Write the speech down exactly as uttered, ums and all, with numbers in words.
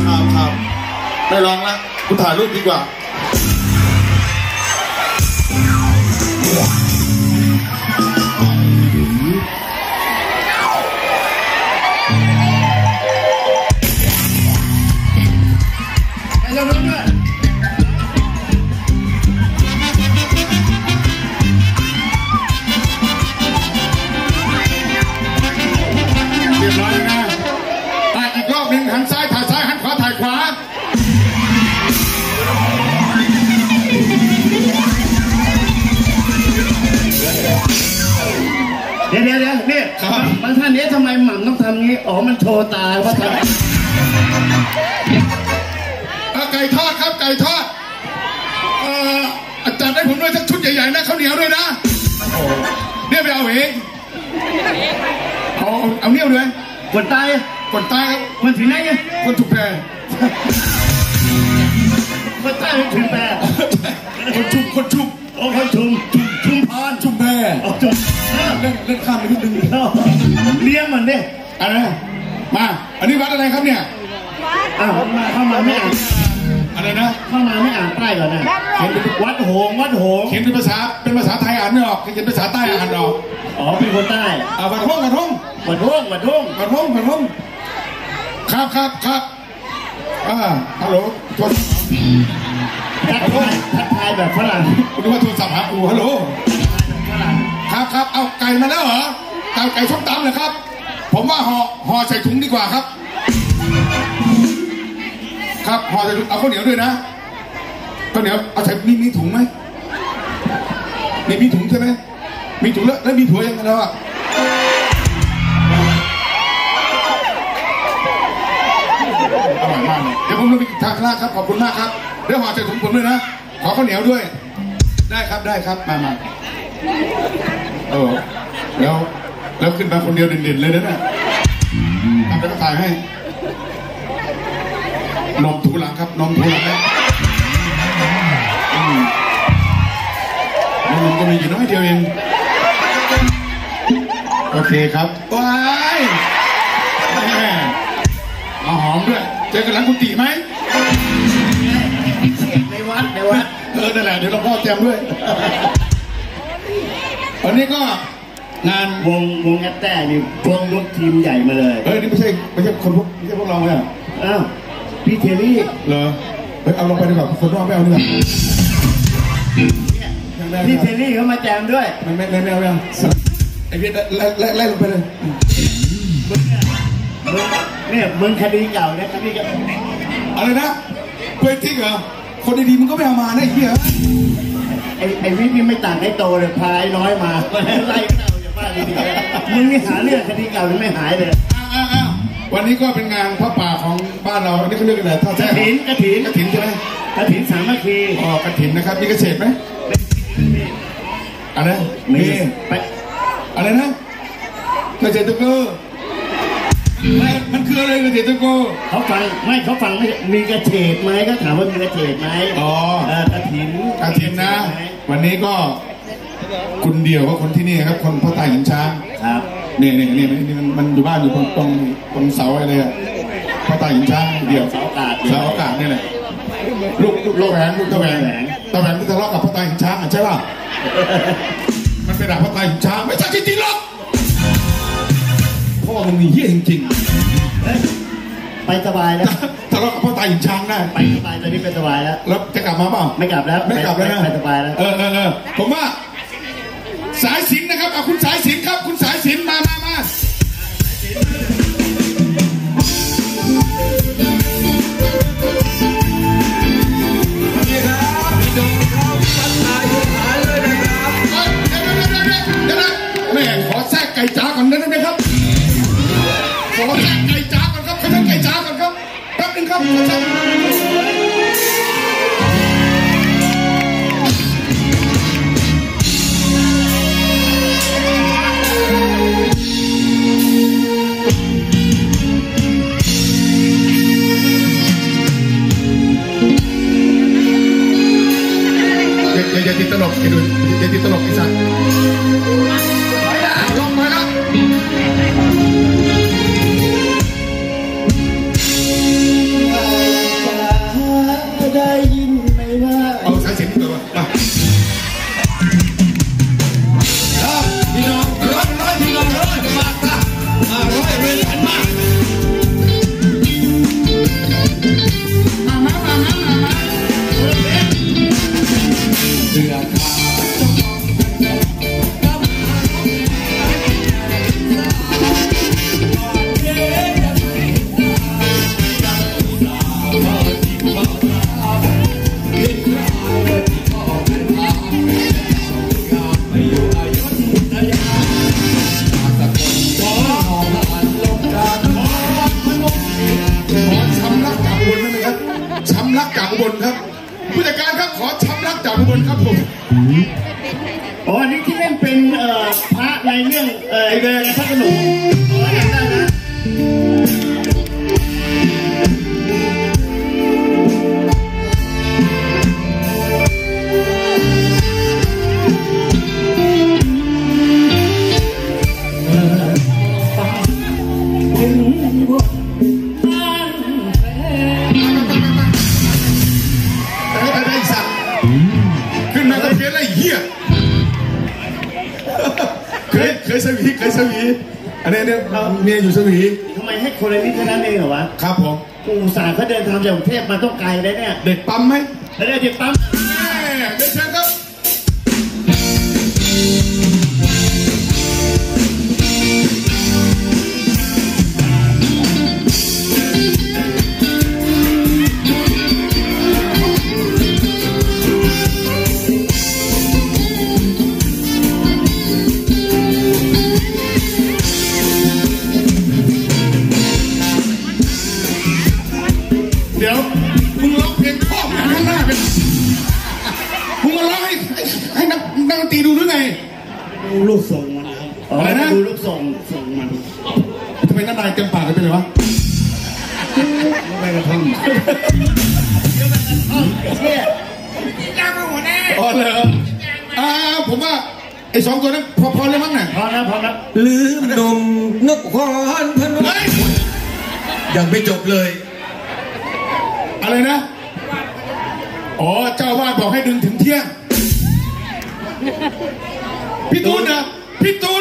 ครับครับไม่ร้องละคุณถ่ายรูปดีกว่าไปลงด้วยเรียบร้อยนะถ่ายอีกรอบหนึ่งหันซ้ายถ่ายซ้ายหันขวาถ่ายขวาเดี๋ยวเดี๋ยวเดี๋ยวนี่บางท่านนี้ทำไมหม่ำต้องทำงี้อ๋อมันโชว์ตาเพราะทำไก่ทอดครับไก่ทอดเอ่อจัดให้ผมด้วยสักชุดใหญ่ๆนะข้าวเหนียวด้วยนะเนี่ยไปเอาเองเอาเอาเนี่ยด้วยคนใต้คนใต้ครับคนที่ไหนคนชุมแพคนใต้คนชุมแพคนชุมคนชุมโอ้คนชุมชุมชุมพรชุมแพชุมเล่นเล่นข้ามไปนิดนึงเลี้ยงมันเนี่ยอะไรมาอันนี้วัดอะไรครับเนี่ยอ้าวเข้ามาไม่อ่านอะไรนะเข้ามาไม่อ่านป้ายก่อนนะเขียนเป็นวัดโหงวัดโหงเขียนเป็นภาษาเป็นภาษาไทยอ่านไม่ออกเขียนภาษาใต้อ่านออกอ๋อเป็นคนใต้อ่าวัดห้องวัดห้องวัดห้องวัดห้องวัดห้องวัดห้องครับครับครับอ่าฮัลโหลโทรทักทายทักทายแบบฝรั่งคุณว่าโทรศัพท์หากูฮัลโหลครับครับเอาไก่มาแล้วเหรอไก่ไก่ส้มตำเหรอครับผมว่าห่อห่อใส่ถุงดีกว่าครับครับห่อใส่ถุงเอาข้าวเหนียวด้วยนะข้าวเหนียวเอาใส่มีมีถุงไหมมีมีถุงใช่ไหมมีถุงแล้วแล้วมีถั่วยังไงแล้วอ่ะอร่อยมากเลยเดี๋ยวผมลงไปทานข้าวครับขอบคุณมากครับเดี๋ยวห่อใส่ถุงผมด้วยนะขอข้าวเหนียวด้วยได้ครับได้ครับมามาเออแล้วแล้วขึ้นมาคนเดียวเด่นๆเลยนะเนี่ยทำไปก็ถ่ายให้นมถูหลังครับนมถูหลังนะนมก็มีอยู่น้อยเดียวเองโอเคครับว้ายมาหอมด้วยเจอกันหลังกุฏิไหมในวัดในวัดเออนั่นแหละเดี๋ยวหลวงพ่อแจมด้วยวันนี้ก็งานวงวงแอตแต้นี่วงรถทีมใหญ่มาเลยเฮ้ยนี่ไม่ใช่ไม่ใช่คนพวกไม่ใช่พวกเราเลยอ่ะอ้าวพี่เทลี่เหรอเฮ้ยเอาลงไปดีกว่าคนนอกไม่เอาดีกว่าพี่เทลี่เขามาแจมด้วยไม่ไม่ไม่เอาไม่เอาไอ้พี่ไล่ไล่ไล่ลงไปเลยเนี่ยมึงคดีเก่าเนี่ยคดีเก่าอะไรนะเพื่อนที่เหรอคนดีๆมึงก็ไม่เอามาได้เหี้ยไอ้ไอ้วิทย์นี่ไม่ต่างไอ้โตเลยพายน้อยมาไล่เก่าอย่างบ้านดีๆมึงนี่หาเรื่องคดีเก่าหรือไม่หายเลยอ้าวอ้าววันนี้ก็เป็นงานพระป่าของบ้านเราอันนี้เขาเรียกอะไรท่าแท้กระถินกระถินกระถินใช่ไหมกระถินสามัคคีอ๋อกระถินนะครับมีเกษตรไหมอะไรมีอะไรนะเกษตรกรมันคืออะไรเกษตรกรเขาฟังไม่เขาฟังไม่มีกระเฉดไหมก็ถามว่ามีกระเฉดไหมอ๋อกระถินกระถินนะวันนี้ก็คุณเดียวก็คนที่นี่ครับคนพ่อตาหินช้างครับเนี่ยเนี่ยเนี่ยมันมันอยู่บ้านอยู่ตรงตรงตรงเสาอะไรอ่ะพ่อตาหินช้างเดียวเสาอากาศเสาอากาศนี่แหละลูกลูกแหวนลูกตะแหวนตะแหวนที่ทะเลาะกับพ่อตาหินช้างใช่ป่ะมันเป็นด่าพ่อตาหินช้างไม่ใช่จริงๆหรอกพ่อมึงมีเหี้ยจริงๆไปสบายแล้วทะเลาะกับพ่อตาหินช้างได้ไปสบายตอนนี้ไปสบายแล้วแล้วจะกลับมาเปล่าไม่กลับแล้วไม่กลับแล้วนะไปสบายแล้วเออเออเออผมว่าสายสิญจน์นะครับเอาคุณสายสิญจน์ครับคุณสายสิญจน์มามามาแม่ขอแทรกไก่จ๋าก่อนได้ไหมครับขอแทรกไก่จ๋าก่อนครับขอแทรกไก่จ๋าก่อนครับแป๊บนึงครับขอแทรกอย่าติดตลกอย่าดูอย่าติดตลกไอ้สัตว์ลงมาแล้วเอ๋ออันนี้ที่เล่นเป็นเอ่อพระในเรื่องเอ่อไอ้แดงพระขนงอ๋อจำได้นะไอ้ไอ้ไอ้สัตว์ขึ้นมาก็เพี้ยนอะไรเหี้ยเคยเคยสวีเคยสวีอันนี้เนี่ยเมียอยู่สวีทำไมให้คนละนิดเท่านั้นเองเหรอวะครับผมกูอุตส่าห์เขาเดินทางจากกรุงเทพมาต้องไกลเลยเนี่ยเด็กปั๊มไหมแล้วเดี๋ยวปั๊มเดี๋ยวเชิญครับเดี๋ยวมึงร้องเพลงพ่อมาข้างหน้าเป็นมึงมาร้องให้ให้ให้นักนักดนตรีดูหรือไงดูลูกทรงมันครับอะไรนะดูลูกทรงทรงมันทำไมน้ำลายเต็มปากกันเป็นไรวะไม่กระท่อมเชี่ยอ๋อเลยอ่าผมว่าไอ้สองตัวนั้นพอพอเลยมั้งน่ะพอแล้วพอแล้วลืมนมนกคอนพนมเฮ้ยยังไม่จบเลยอะไรนะอ๋อเจ้าวาดบอกให้ดึงถึงเที่ยงพี่ตูนนะพี่ตู